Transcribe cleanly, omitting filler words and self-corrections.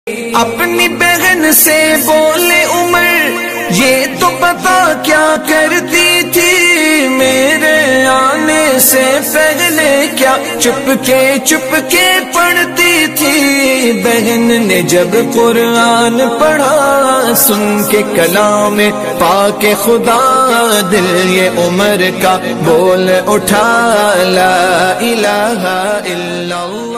अपनी बहन से बोले उमर ये तो पता क्या करती थी, मेरे आने से पहले क्या चुपके पढ़ती थी। बहन ने जब कुरान पढ़ा सुन के कलाम पाके खुदा, दिल ये उमर का बोल उठा ला इलाहा इल्लल्लाह।